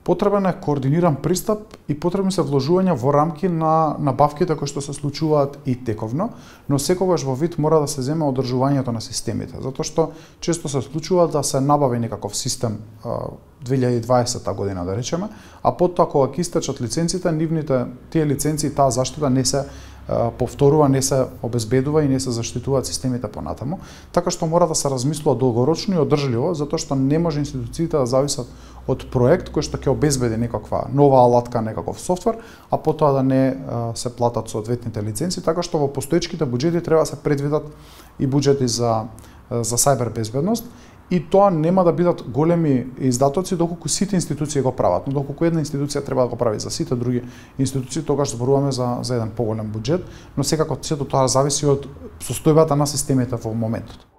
Потребен е координиран пристап и потребни се вложувања во рамки на набавките кои што се случуваат и тековно, но секогаш во вид мора да се земе одржувањето на системите, затоа што често се случува да се набави некаков систем 2020 година да речеме, а потоа кога ќе истечат лиценците, тие лиценци и таа заштита не се повторува, не се обезбедува и не се заштитуваат системите понатаму, така што мора да се размислува долгорочно и одржливо, затоа што не може институциите да зависат од проект кој што ќе обезбеди некаква нова алатка, некаков софтвер, а потоа да не се платат соодветните лиценци, така што во постоечките буџети треба да се предвидат и буџети за сајбер безбедност, и тоа нема да бидат големи издатоци доколку сите институции го прават, но доколку една институција треба да го прави за сите други институции, тогаш зборуваме за еден поголем буџет, но секако сето тоа зависи од состојбата на системите во моментот.